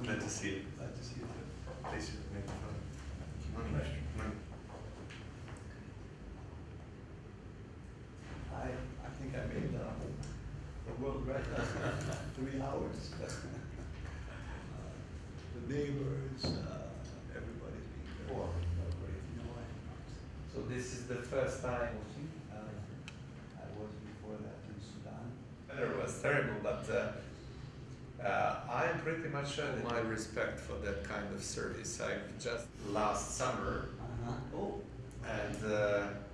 Glad to see you. Glad to see you too. Please, microphone. Pleasure. I think I made the world record, 3 hours. The neighbors, everybody's being very great. You know, So this is the first time I was before that in Sudan. It was terrible, but I pretty much showed my respect for that kind of service. I just last summer, Oh, and